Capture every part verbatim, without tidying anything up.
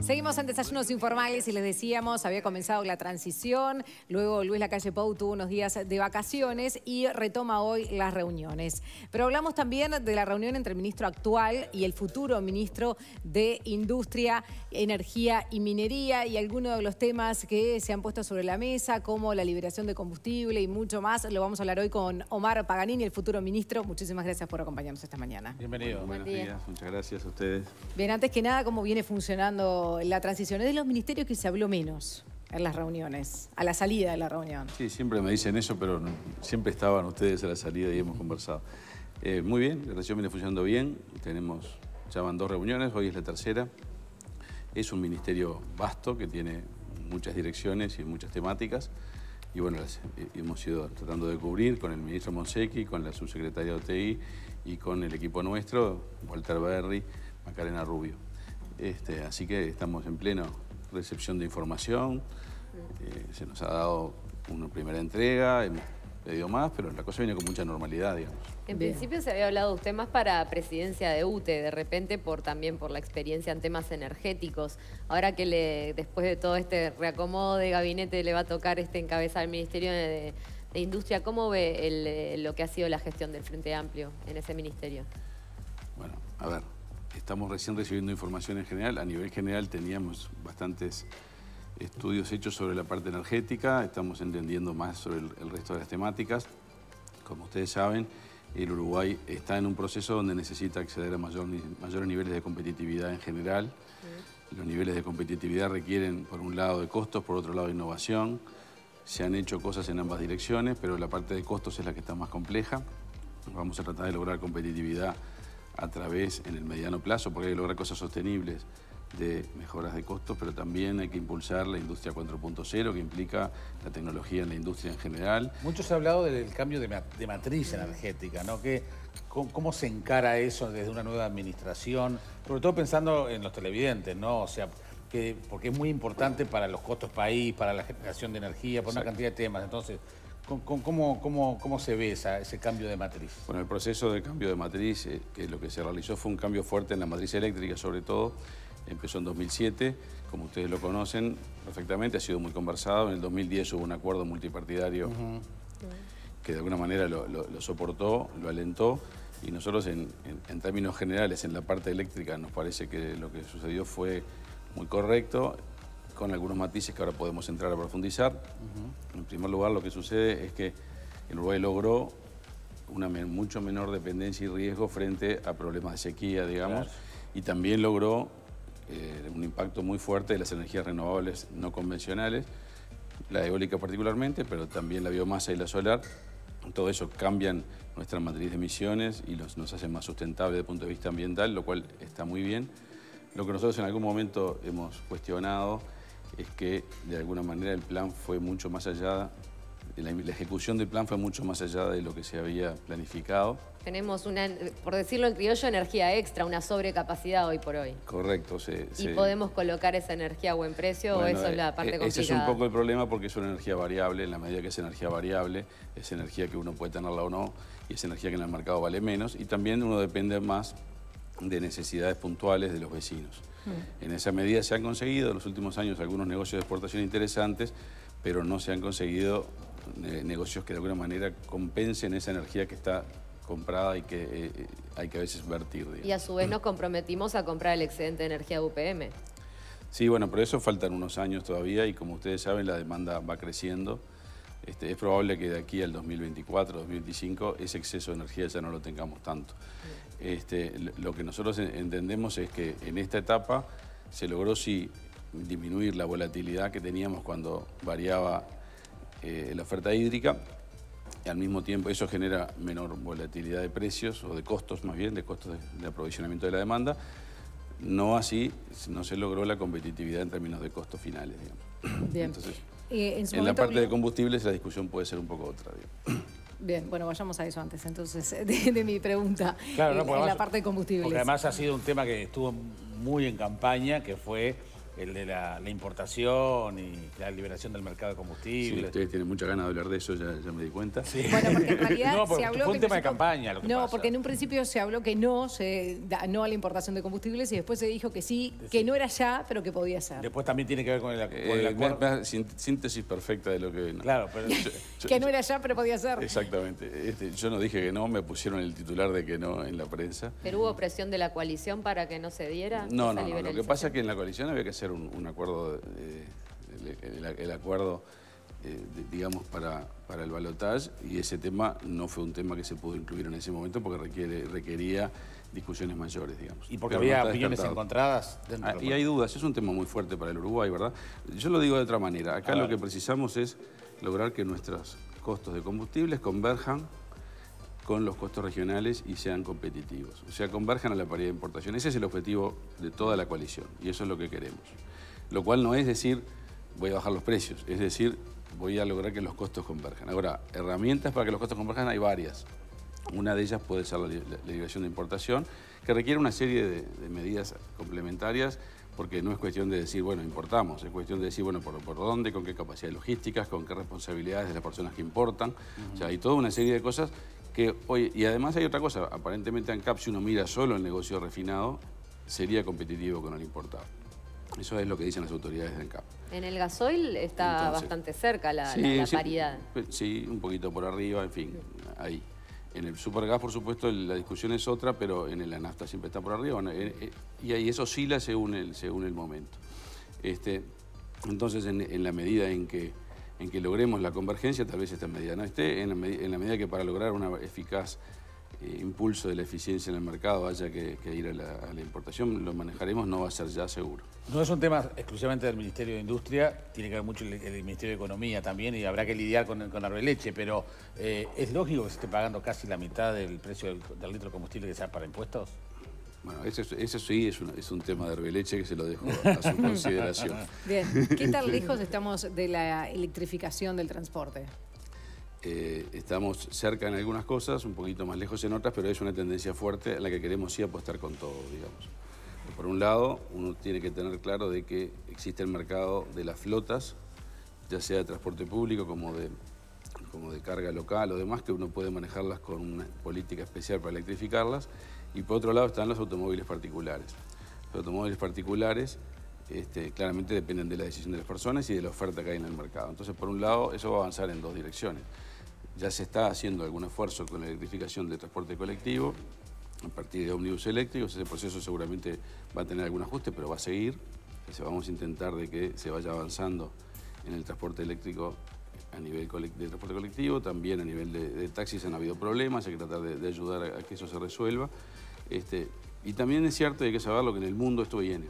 Seguimos en Desayunos Informales y les decíamos, había comenzado la transición, luego Luis Lacalle Pou tuvo unos días de vacaciones y retoma hoy las reuniones. Pero hablamos también de la reunión entre el ministro actual y el futuro ministro de Industria, Energía y Minería y algunos de los temas que se han puesto sobre la mesa, como la liberación de combustible y mucho más. Lo vamos a hablar hoy con Omar Paganini, el futuro ministro. Muchísimas gracias por acompañarnos esta mañana. Bienvenido. Bueno, buenos Buen días, muchas gracias a ustedes. Bien, antes que nada, ¿cómo viene funcionando la transición? Es de los ministerios que se habló menos en las reuniones, a la salida de la reunión. Sí, siempre me dicen eso, pero no, siempre estaban ustedes a la salida y hemos conversado. Eh, muy bien, la transición viene funcionando bien. Tenemos, ya van dos reuniones, hoy es la tercera. Es un ministerio vasto que tiene muchas direcciones y muchas temáticas. Y bueno, las eh, hemos ido tratando de cubrir con el ministro Monsecchi, con la subsecretaria de O T I y con el equipo nuestro, Walter Berry, Macarena Rubio. Este, así que estamos en pleno recepción de información, eh, se nos ha dado una primera entrega, hemos pedido más, pero la cosa viene con mucha normalidad, digamos. En Bien. principio se había hablado de usted más para presidencia de U T E, de repente por también por la experiencia en temas energéticos. Ahora que le, después de todo este reacomodo de gabinete le va a tocar este encabezar el Ministerio de, de Industria, ¿cómo ve el, lo que ha sido la gestión del Frente Amplio en ese ministerio? Bueno, a ver, estamos recién recibiendo información en general. A nivel general teníamos bastantes estudios hechos sobre la parte energética, estamos entendiendo más sobre el, el resto de las temáticas. Como ustedes saben, el Uruguay está en un proceso donde necesita acceder a mayor, mayores niveles de competitividad en general. Sí. Los niveles de competitividad requieren, por un lado, de costos, por otro lado, de innovación. Se han hecho cosas en ambas direcciones, pero la parte de costos es la que está más compleja. Vamos a tratar de lograr competitividad a través, en el mediano plazo, porque hay que lograr cosas sostenibles de mejoras de costos, pero también hay que impulsar la industria cuatro punto cero, que implica la tecnología en la industria en general. Mucho se ha hablado del cambio de, ma de matriz energética, ¿no? ¿Qué, cómo, ¿Cómo se encara eso desde una nueva administración? Sobre todo pensando en los televidentes, ¿no? O sea, que, porque es muy importante para los costos país, para la generación de energía, por Exacto. una cantidad de temas. Entonces, ¿Cómo, cómo, ¿Cómo se ve esa, ese cambio de matriz? Bueno, el proceso de cambio de matriz, eh, que lo que se realizó fue un cambio fuerte en la matriz eléctrica, sobre todo. Empezó en dos mil siete, como ustedes lo conocen perfectamente, ha sido muy conversado. En el dos mil diez hubo un acuerdo multipartidario uh-huh. que de alguna manera lo, lo, lo soportó, lo alentó. Y nosotros, en, en, en términos generales, en la parte eléctrica, nos parece que lo que sucedió fue muy correcto, con algunos matices que ahora podemos entrar a profundizar. Uh-huh. En primer lugar, lo que sucede es que el Uruguay logró una me mucho menor dependencia y riesgo frente a problemas de sequía, digamos, claro. y también logró eh, un impacto muy fuerte de las energías renovables no convencionales, la eólica particularmente, pero también la biomasa y la solar. Todo eso cambian nuestra matriz de emisiones y los, nos hacen más sustentables desde el punto de vista ambiental, lo cual está muy bien. Lo que nosotros en algún momento hemos cuestionado es que de alguna manera el plan fue mucho más allá, la, la ejecución del plan fue mucho más allá de lo que se había planificado. Tenemos una, por decirlo en criollo, energía extra, una sobrecapacidad hoy por hoy. Correcto. Se, ¿Y se... podemos colocar esa energía a buen precio bueno, o eso es la parte eh, complicada? Ese es un poco el problema porque es una energía variable. En la medida que es energía variable, es energía que uno puede tenerla o no, y es energía que en el mercado vale menos. Y también uno depende más de necesidades puntuales de los vecinos. Mm. En esa medida se han conseguido en los últimos años algunos negocios de exportación interesantes, pero no se han conseguido eh, negocios que de alguna manera compensen esa energía que está comprada y que eh, hay que a veces vertir. Digamos. Y a su vez nos comprometimos a comprar el excedente de energía de U P M. Sí, bueno, pero eso faltan unos años todavía y como ustedes saben la demanda va creciendo. Este, es probable que de aquí al dos mil veinticuatro, dos mil veinticinco, ese exceso de energía ya no lo tengamos tanto. Este, lo que nosotros entendemos es que en esta etapa se logró sí disminuir la volatilidad que teníamos cuando variaba eh, la oferta hídrica. Y al mismo tiempo eso genera menor volatilidad de precios, o de costos más bien, de costos de, de aprovisionamiento de la demanda. No así, no se logró la competitividad en términos de costos finales, digamos. Bien. Entonces, eh, en, su en la parte habló... de combustibles la discusión puede ser un poco otra, digamos. Bien, bueno, vayamos a eso antes, entonces, de, de mi pregunta, claro, no, en, además, en la parte de combustibles. Porque además ha sido un tema que estuvo muy en campaña, que fue el de la, la importación y la liberación del mercado de combustibles. Sí, ustedes tienen muchas ganas de hablar de eso, ya, ya me di cuenta. Sí. Bueno, porque en realidad no, se habló fue un que tema de empezó- campaña lo que No, pasa. porque en un principio se habló que no, se, da- no a la importación de combustibles y después se dijo que sí, que no era ya, pero que podía ser. Después también tiene que ver con el, con el Eh, acuerdo. me- me- sin- síntesis perfecta de lo que... Claro, pero... Yo- Que no era ya, pero podía ser. Exactamente. Este, yo no dije que no, me pusieron el titular de que no en la prensa. ¿Pero hubo presión de la coalición para que no se diera? No, esa no, no. Lo que liberalización? pasa es que en la coalición había que hacer un, un acuerdo, eh, el, el- el acuerdo, eh, de- digamos, para, para el balotaje, y ese tema no fue un tema que se pudo incluir en ese momento porque requiere, requería discusiones mayores, digamos. Y porque Pero no había está opiniones descartado. encontradas dentro Ah, del y hay dudas, es un tema muy fuerte para el Uruguay, ¿verdad? Yo lo digo de otra manera. Acá A lo ver. que precisamos es lograr que nuestros costos de combustibles converjan con los costos regionales y sean competitivos. O sea, converjan a la paridad de importación. Ese es el objetivo de toda la coalición y eso es lo que queremos. Lo cual no es decir, voy a bajar los precios, es decir, voy a lograr que los costos converjan. Ahora, herramientas para que los costos converjan hay varias. Una de ellas puede ser la, li- la liberación de importación, que requiere una serie de, de medidas complementarias, porque no es cuestión de decir, bueno, importamos, es cuestión de decir, bueno, por, por dónde, con qué capacidad logísticas, con qué responsabilidades de las personas que importan. Uh-huh. O sea, hay toda una serie de cosas que hoy... Y además hay otra cosa, aparentemente ANCAP, si uno mira solo el negocio refinado, sería competitivo con el importado. Eso es lo que dicen las autoridades de ANCAP. En el gasoil está Entonces, bastante cerca la, sí, la- la sí, paridad. Sí, un poquito por arriba, en fin, ahí. En el supergas, por supuesto, la discusión es otra, pero en la nafta siempre está por arriba. Bueno, eh, eh, y ahí eso oscila según el, según el momento. Este, entonces, en, en la medida en que, en que logremos la convergencia, tal vez esta medida no esté, en la, med- en la medida que para lograr una eficaz eh, impulso de la eficiencia en el mercado haya que, que ir a la, a la importación, lo manejaremos, no va a ser ya seguro. No es un tema exclusivamente del Ministerio de Industria, tiene que ver mucho el, el Ministerio de Economía también y habrá que lidiar con, con Arbeleche, pero eh, ¿es lógico que se esté pagando casi la mitad del precio del, del litro de combustible que sea para impuestos? Bueno, eso, eso sí es un, es un tema de Arbeleche que se lo dejo a su consideración. Bien, ¿qué tan lejos estamos de la electrificación del transporte? Eh, estamos cerca en algunas cosas, un poquito más lejos en otras, pero es una tendencia fuerte a la que queremos sí apostar con todo, digamos. Por un lado, uno tiene que tener claro de que existe el mercado de las flotas, ya sea de transporte público como de, como de carga local o demás, que uno puede manejarlas con una política especial para electrificarlas. Y por otro lado están los automóviles particulares. Los automóviles particulares este, claramente dependen de la decisión de las personas y de la oferta que hay en el mercado. Entonces, por un lado, eso va a avanzar en dos direcciones. Ya se está haciendo algún esfuerzo con la electrificación del transporte colectivo, a partir de ómnibus eléctricos. Ese proceso seguramente va a tener algún ajuste, pero va a seguir. Entonces, vamos a intentar de que se vaya avanzando en el transporte eléctrico a nivel de transporte colectivo, también a nivel de, de taxis han habido problemas, hay que tratar de, de ayudar a, a que eso se resuelva. Este, y también es cierto, hay que saber lo que en el mundo esto viene.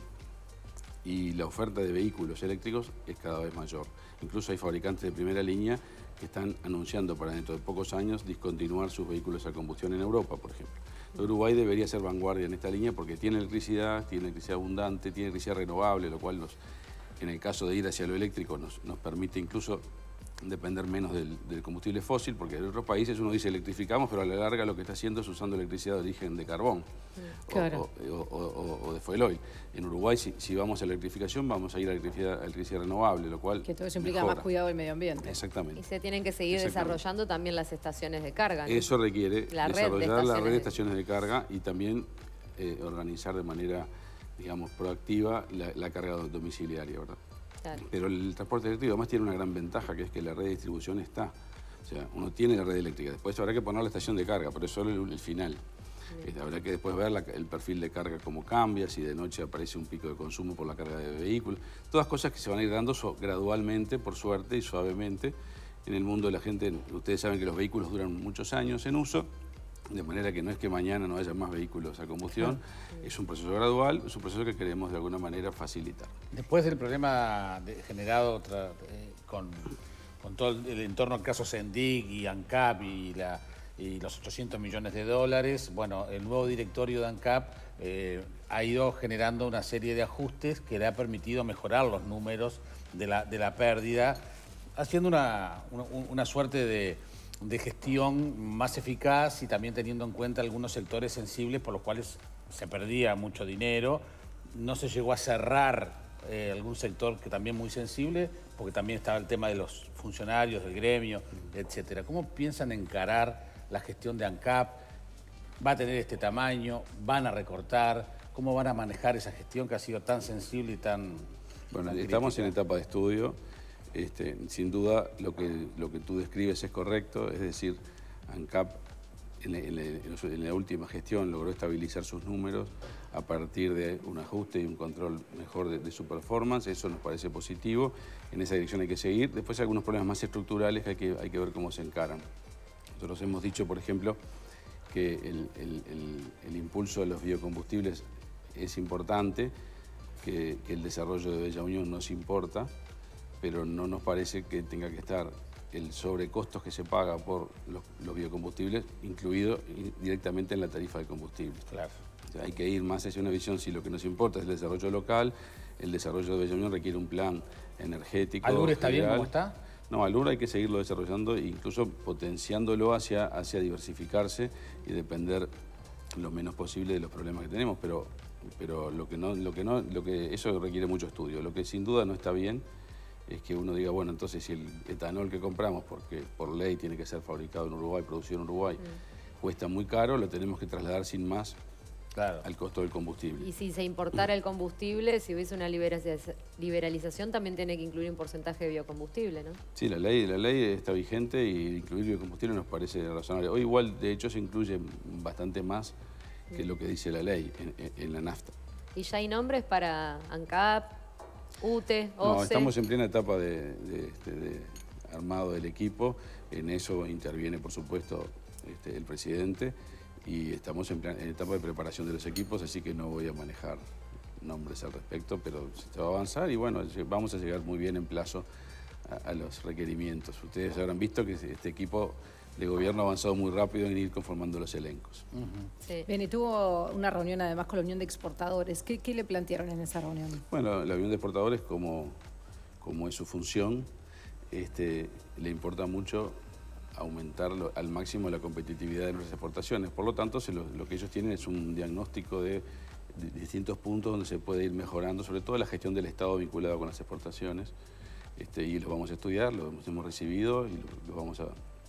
Y la oferta de vehículos eléctricos es cada vez mayor. Incluso hay fabricantes de primera línea que están anunciando para dentro de pocos años discontinuar sus vehículos a combustión en Europa, por ejemplo. Uruguay debería ser vanguardia en esta línea porque tiene electricidad, tiene electricidad abundante, tiene electricidad renovable, lo cual nos, en el caso de ir hacia lo eléctrico nos, nos permite incluso depender menos del, del combustible fósil, porque en otros países uno dice electrificamos, pero a la larga lo que está haciendo es usando electricidad de origen de carbón claro. o, o, o, o, o de fuel oil. En Uruguay, si, si vamos a la electrificación, vamos a ir a electricidad, a electricidad renovable, lo cual Que todo eso implica mejora. más cuidado del medio ambiente. Exactamente. Y se tienen que seguir desarrollando también las estaciones de carga, ¿no? Eso requiere La red de desarrollar la red de estaciones de- estaciones de carga y también eh, organizar de manera, digamos, proactiva la, la carga domiciliaria, ¿verdad? Claro. Pero el transporte eléctrico además tiene una gran ventaja, que es que la red de distribución está. O sea, uno tiene la red eléctrica, después habrá que poner la estación de carga, pero es solo el, el final. Este, habrá que después ver la- el perfil de carga, cómo cambia, si de noche aparece un pico de consumo por la carga de vehículos. Todas cosas que se van a ir dando so- gradualmente, por suerte y suavemente. En el mundo de la gente, ustedes saben que los vehículos duran muchos años en uso, de manera que no es que mañana no haya más vehículos a combustión, es un proceso gradual, es un proceso que queremos de alguna manera facilitar. Después del problema de- generado tra- eh, con, con todo el, el entorno del caso Sendic y ANCAP y, la, y los ochocientos millones de dólares, bueno, el nuevo directorio de ANCAP eh, ha ido generando una serie de ajustes que le ha permitido mejorar los números de la, de la pérdida, haciendo una, una, una suerte de, de gestión más eficaz y también teniendo en cuenta algunos sectores sensibles por los cuales se perdía mucho dinero. No se llegó a cerrar eh, algún sector que también muy sensible, porque también estaba el tema de los funcionarios, del gremio, etcétera. ¿Cómo piensan encarar la gestión de ANCAP? ¿Va a tener este tamaño? ¿Van a recortar? ¿Cómo van a manejar esa gestión que ha sido tan sensible y tan... Bueno, tan estamos crítica? en etapa de estudio. Este, sin duda, lo que, lo que tú describes es correcto, es decir, ANCAP en, en, en la última gestión logró estabilizar sus números a partir de un ajuste y un control mejor de, de su performance. Eso nos parece positivo, en esa dirección hay que seguir. Después hay algunos problemas más estructurales que hay que, hay que ver cómo se encaran. Nosotros hemos dicho, por ejemplo, que el, el, el, el impulso de los biocombustibles es importante, que, que el desarrollo de Bella Unión nos importa, pero no nos parece que tenga que estar el sobrecostos que se paga por los, los biocombustibles incluido directamente en la tarifa de combustibles. Claro. O sea, hay que ir más hacia una visión, si lo que nos importa es el desarrollo local, el desarrollo de Bella Unión requiere un plan energético. ¿Alur está general. bien como está? No, Alur hay que seguirlo desarrollando e incluso potenciándolo hacia, hacia diversificarse y depender lo menos posible de los problemas que tenemos, pero, pero lo que no, lo que no, lo que eso requiere mucho estudio. Lo que sin duda no está bien es que uno diga, bueno, entonces si el etanol que compramos, porque por ley tiene que ser fabricado en Uruguay, producido en Uruguay, mm. cuesta muy caro, lo tenemos que trasladar sin más claro. al costo del combustible. Y si se importara el combustible, si hubiese una liberalización, también tiene que incluir un porcentaje de biocombustible, ¿no? Sí, la ley, la ley está vigente y incluir biocombustible nos parece razonable. Hoy igual, de hecho, se incluye bastante más que mm. lo que dice la ley en, en, en la nafta. ¿Y ya hay nombres para ANCAP, UTE, O C E? No, estamos en plena etapa de, de, este, de armado del equipo. En eso interviene, por supuesto, este, el presidente. Y estamos en, plan, en etapa de preparación de los equipos, así que no voy a manejar nombres al respecto, pero se va a avanzar y bueno, vamos a llegar muy bien en plazo a, a los requerimientos. Ustedes habrán visto que este equipo de gobierno ha avanzado muy rápido en ir conformando los elencos. Uh-huh. Sí. Bien, y tuvo una reunión además con la Unión de Exportadores. ¿Qué, qué le plantearon en esa reunión? Bueno, la Unión de Exportadores, como, como es su función, este, le importa mucho aumentar lo, al máximo la competitividad de nuestras exportaciones. Por lo tanto, se lo, lo que ellos tienen es un diagnóstico de, de distintos puntos donde se puede ir mejorando, sobre todo la gestión del Estado vinculado con las exportaciones. Este, y los vamos a estudiar, los hemos, hemos recibido y los, los vamos a...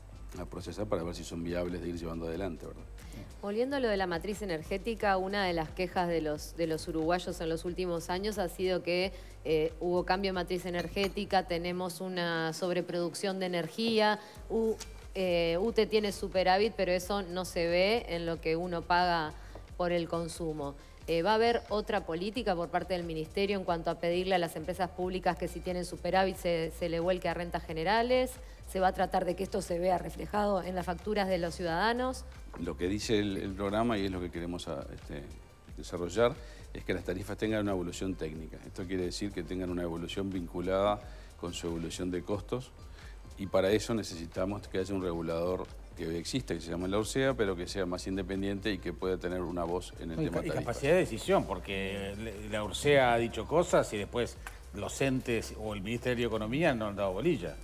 a procesar para ver si son viables de ir llevando adelante, ¿verdad? Volviendo a lo de la matriz energética, una de las quejas de los, de los uruguayos en los últimos años ha sido que eh, hubo cambio de matriz energética, tenemos una sobreproducción de energía, U, eh, UTE tiene superávit, pero eso no se ve en lo que uno paga por el consumo. Eh, ¿Va a haber otra política por parte del Ministerio en cuanto a pedirle a las empresas públicas que si tienen superávit se, se le vuelque a rentas generales? ¿Se va a tratar de que esto se vea reflejado en las facturas de los ciudadanos? Lo que dice el, el programa, y es lo que queremos a, este, desarrollar, es que las tarifas tengan una evolución técnica. Esto quiere decir que tengan una evolución vinculada con su evolución de costos, y para eso necesitamos que haya un regulador que hoy existe, que se llama la ORSEA, pero que sea más independiente y que pueda tener una voz en el y, tema y tarifas. capacidad de decisión, porque la ORSEA ha dicho cosas y después los entes o el Ministerio de Economía no han dado bolilla.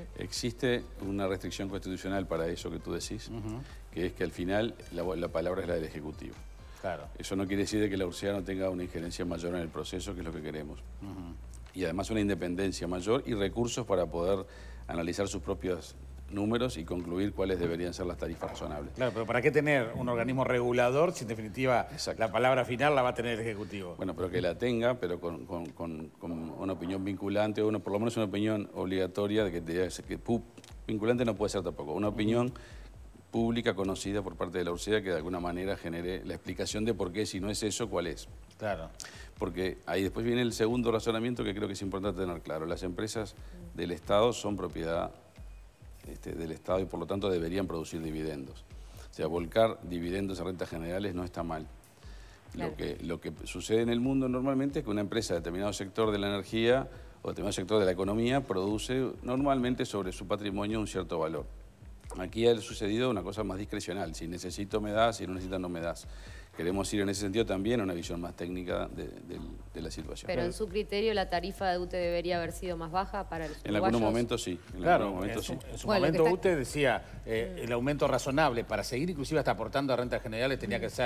Existe una restricción constitucional para eso que tú decís, uh-huh. que es que al final la, la palabra es la del Ejecutivo. Claro. Eso no quiere decir de que la ORSEA no tenga una injerencia mayor en el proceso, que es lo que queremos. Uh-huh. Y además una independencia mayor y recursos para poder analizar sus propios números y concluir cuáles deberían ser las tarifas razonables. Claro, pero ¿para qué tener un organismo regulador si en definitiva Exacto. la palabra final la va a tener el Ejecutivo? Bueno, pero que la tenga, pero con, con, con, con una opinión vinculante, o una, por lo menos una opinión obligatoria, de que, de, que pu, vinculante no puede ser tampoco, una opinión pública conocida por parte de la ORSEA que de alguna manera genere la explicación de por qué, si no es eso, cuál es. Claro. Porque ahí después viene el segundo razonamiento que creo que es importante tener claro. Las empresas del Estado son propiedad Este, del Estado y por lo tanto deberían producir dividendos. O sea, volcar dividendos a rentas generales no está mal. Claro. Lo que, lo que sucede en el mundo normalmente es que una empresa de determinado sector de la energía o determinado sector de la economía produce normalmente sobre su patrimonio un cierto valor. Aquí ha sucedido una cosa más discrecional. Si necesito me das, si no necesito no me das. Queremos ir en ese sentido también a una visión más técnica de, de, de la situación. Pero en su criterio la tarifa de UTE debería haber sido más baja para los En algunos momentos sí. En claro, momentos, en su, sí. en su bueno, momento está... UTE decía eh, el aumento razonable para seguir inclusive hasta aportando a rentas generales tenía que ser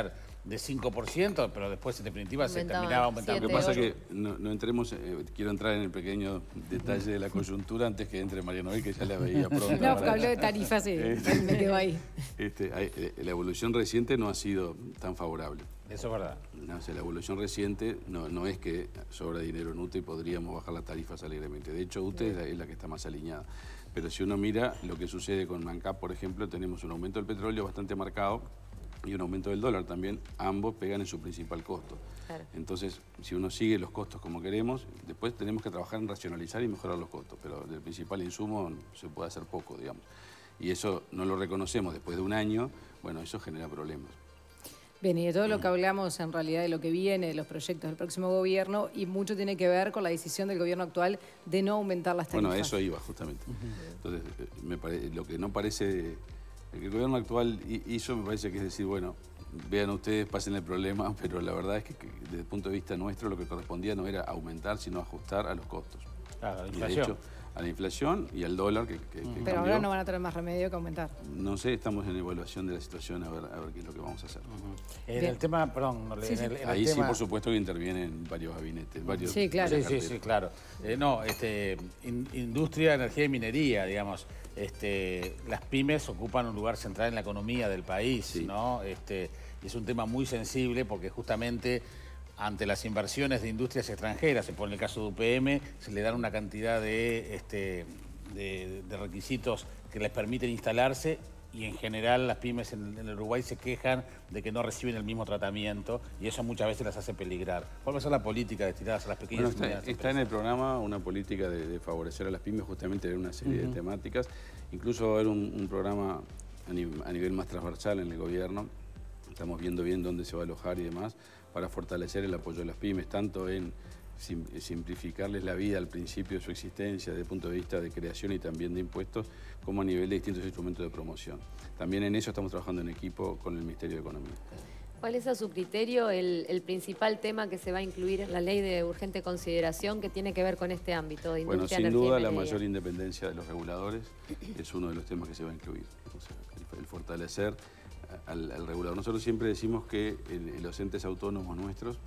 de cinco por ciento, pero después en definitiva se Aumentaban terminaba aumentando. Lo que pasa es siete, que no, no entremos, eh, quiero entrar en el pequeño detalle de la coyuntura antes que entre María Noel, que ya la veía pronto. No, porque habló de tarifas y Este, me quedo ahí. Este, hay- eh, la evolución reciente no ha sido tan favorable. Eso es verdad. No, o sea, la evolución reciente no, no es que sobra dinero en U T E y podríamos bajar las tarifas alegremente. De hecho, U T E es la, es la que está más alineada. Pero si uno mira lo que sucede con ANCAP, por ejemplo, tenemos un aumento del petróleo bastante marcado y un aumento del dólar también. Ambos pegan en su principal costo. Claro. Entonces, si uno sigue los costos como queremos, después tenemos que trabajar en racionalizar y mejorar los costos. Pero del principal insumo se puede hacer poco, digamos. Y eso no lo reconocemos después de un año, bueno, eso genera problemas. Bien, y de todo lo que hablamos en realidad de lo que viene, de los proyectos del próximo gobierno, y mucho tiene que ver con la decisión del gobierno actual de no aumentar las tarifas. Bueno, a eso iba justamente. Entonces, eh, me pare- lo que no parece, lo que el gobierno actual hi- hizo me parece que es decir, bueno, vean ustedes, pasen el problema, pero la verdad es que, que desde el punto de vista nuestro lo que correspondía no era aumentar, sino ajustar a los costos. Claro, la Y de inflación. hecho, a la inflación y al dólar que, que- que Pero cambió. ahora no van a tener más remedio que aumentar. No sé, estamos en evaluación de la situación a ver, a ver qué es lo que vamos a hacer. En Bien. el tema, perdón, Sí, en sí. el, en el Ahí sí, tema... por supuesto, que intervienen varios gabinetes, varios... Sí, claro. Sí, varias sí, carteras. sí, claro. Eh, no, este, in- industria, energía y minería, digamos. Este, las pymes ocupan un lugar central en la economía del país, Sí. ¿no? Este, y es un tema muy sensible porque justamente ante las inversiones de industrias extranjeras, se pone el caso de U P M, se le dan una cantidad de, este, de, de requisitos que les permiten instalarse y en general las pymes en, en el Uruguay se quejan de que no reciben el mismo tratamiento y eso muchas veces las hace peligrar. ¿Cuál va a ser la política destinada a las pequeñas Bueno, y está, medianas está en empresas? el programa una política de, de favorecer a las pymes justamente en una serie de temáticas. Incluso va a haber un, un programa a, ni- a nivel más transversal en el gobierno. Estamos viendo bien dónde se va a alojar y demás para fortalecer el apoyo de las pymes, tanto en sim- simplificarles la vida al principio de su existencia desde el punto de vista de creación y también de impuestos, como a nivel de distintos instrumentos de promoción. También en eso estamos trabajando en equipo con el Ministerio de Economía. ¿Cuál es a su criterio el, el principal tema que se va a incluir en la ley de urgente consideración que tiene que ver con este ámbito de Bueno, industria, sin energía y duda la minería? mayor independencia de los reguladores es uno de los temas que se va a incluir. O sea, el, el fortalecer al, al regulador. Nosotros siempre decimos que el- los entes autónomos nuestros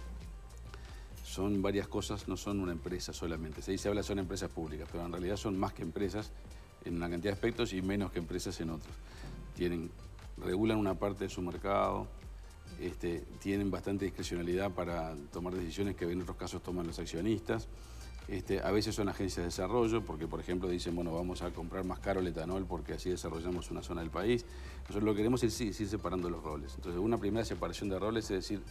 son varias cosas, no son una empresa solamente. Se dice, habla, son empresas públicas, pero en realidad son más que empresas en una cantidad de aspectos y menos que empresas en otros. Tienen, regulan una parte de su mercado, este, tienen bastante discrecionalidad para tomar decisiones que en otros casos toman los accionistas. Este, a veces son agencias de desarrollo, porque por ejemplo dicen, bueno, vamos a comprar más caro el etanol porque así desarrollamos una zona del país. Nosotros lo que queremos es ir, ir separando los roles. Entonces, una primera separación de roles es decir,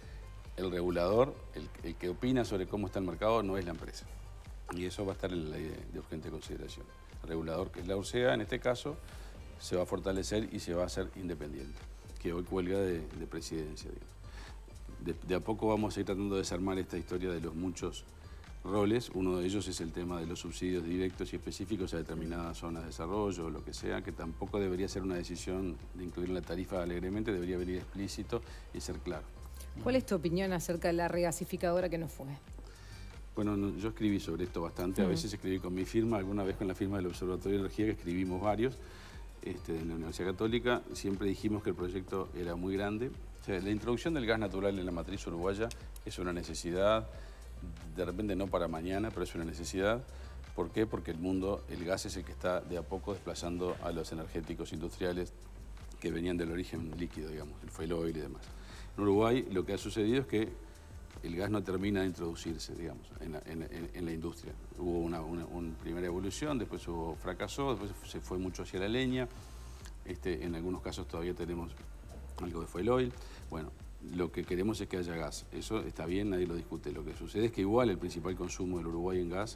el regulador, el, el que opina sobre cómo está el mercado, no es la empresa. Y eso va a estar en la ley de, de urgente consideración. El regulador, que es la U R S E A, en este caso, se va a fortalecer y se va a hacer independiente, que hoy cuelga de, de presidencia, digamos. De, de a poco vamos a ir tratando de desarmar esta historia de los muchos roles. Uno de ellos es el tema de los subsidios directos y específicos a determinadas zonas de desarrollo o lo que sea, que tampoco debería ser una decisión de incluir en la tarifa alegremente, debería venir explícito y ser claro. ¿Cuál es tu opinión acerca de la regasificadora que no fue? Bueno, no, yo escribí sobre esto bastante, a veces escribí con mi firma, alguna vez con la firma del Observatorio de Energía, que escribimos varios, este, en la Universidad Católica. Siempre dijimos que el proyecto era muy grande. O sea, la introducción del gas natural en la matriz uruguaya es una necesidad, de repente no para mañana, pero es una necesidad. ¿Por qué? Porque el mundo, el gas es el que está de a poco desplazando a los energéticos industriales que venían del origen líquido, digamos, el fuel oil y demás. En Uruguay lo que ha sucedido es que el gas no termina de introducirse, digamos, en la, en, en, en la industria. Hubo una, una, una primera evolución, después hubo fracasó, después se fue mucho hacia la leña. Este, en algunos casos todavía tenemos algo de fuel oil. Bueno, lo que queremos es que haya gas. Eso está bien, nadie lo discute. Lo que sucede es que igual el principal consumo del Uruguay en gas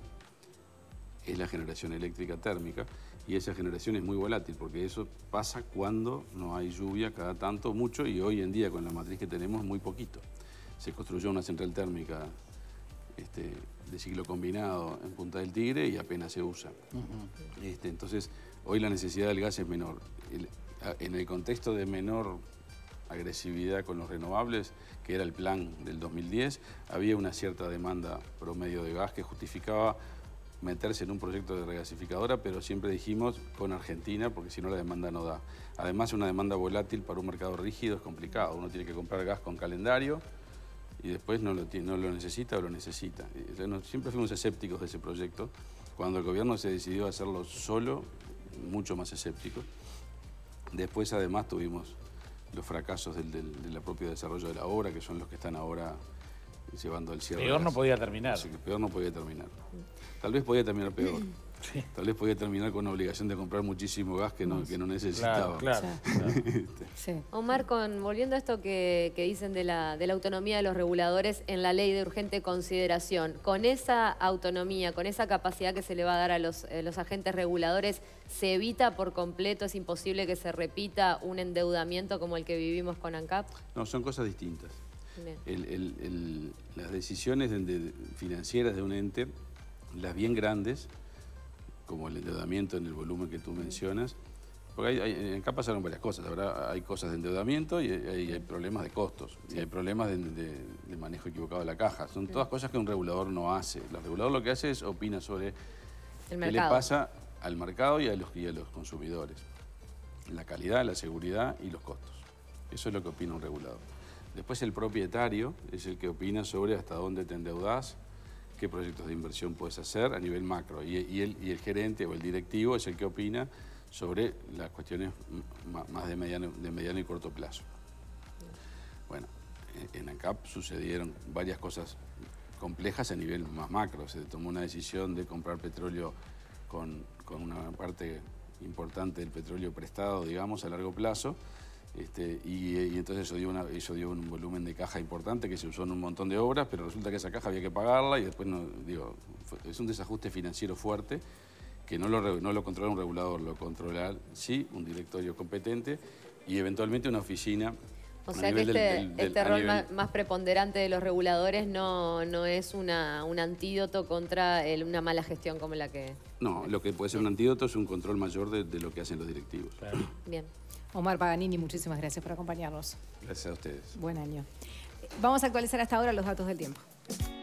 es la generación eléctrica térmica, y esa generación es muy volátil, porque eso pasa cuando no hay lluvia cada tanto, mucho, y hoy en día con la matriz que tenemos muy poquito. Se construyó una central térmica este, de ciclo combinado en Punta del Tigre y apenas se usa. Uh-huh. este, entonces, hoy la necesidad del gas es menor. El, a, en el contexto de menor agresividad con los renovables, que era el plan del dos mil diez, había una cierta demanda promedio de gas que justificaba meterse en un proyecto de regasificadora, pero siempre dijimos con Argentina, porque si no la demanda no da. Además, una demanda volátil para un mercado rígido es complicado. Uno tiene que comprar gas con calendario y después no lo, tiene, no lo necesita o lo necesita. Siempre fuimos escépticos de ese proyecto. Cuando el gobierno se decidió a hacerlo solo, mucho más escépticos. Después, además, tuvimos los fracasos del, del, del propio desarrollo de la obra, que son los que están ahora llevando al cierre. Peor no podía terminar. Así que peor no podía terminar. Tal vez podía terminar peor. Sí. Tal vez podía terminar con una obligación de comprar muchísimo gas que no, que no necesitaba. Claro, claro. Sí. Sí. Omar, con, volviendo a esto que, que dicen de la, de la autonomía de los reguladores en la ley de urgente consideración, con esa autonomía, con esa capacidad que se le va a dar a los, eh, los agentes reguladores, ¿se evita por completo, es imposible que se repita un endeudamiento como el que vivimos con ANCAP? No, son cosas distintas. El, el, el, las decisiones de, de, financieras de un ente, las bien grandes, como el endeudamiento en el volumen que tú mencionas, porque hay, hay, acá pasaron varias cosas, la verdad, hay cosas de endeudamiento y hay, hay problemas de costos, sí. Y hay problemas de, de, de manejo equivocado de la caja. Son todas cosas que un regulador no hace. El regulador lo que hace es opina sobre qué le pasa al mercado y a, los, y a los consumidores. La calidad, la seguridad y los costos. Eso es lo que opina un regulador. Después el propietario es el que opina sobre hasta dónde te endeudás, qué proyectos de inversión puedes hacer a nivel macro. Y, y, el, y el gerente o el directivo es el que opina sobre las cuestiones más de mediano, de mediano y corto plazo. Bueno, en ANCAP sucedieron varias cosas complejas a nivel más macro. Se tomó una decisión de comprar petróleo con, con una parte importante del petróleo prestado, digamos, a largo plazo. Este, y, y entonces eso dio, una, eso dio un volumen de caja importante que se usó en un montón de obras, pero resulta que esa caja había que pagarla y después, no, digo, fue, es un desajuste financiero fuerte que no lo, no lo controla un regulador, lo controla sí un directorio competente y eventualmente una oficina. O sea que este, del, del, este rol nivel... más, más preponderante de los reguladores no, no es una, un antídoto contra el, una mala gestión como la que... No, lo que puede ser un antídoto es un control mayor de, de lo que hacen los directivos. Claro. Bien. Omar Paganini, muchísimas gracias por acompañarnos. Gracias a ustedes. Buen año. Vamos a actualizar hasta ahora los datos del tiempo.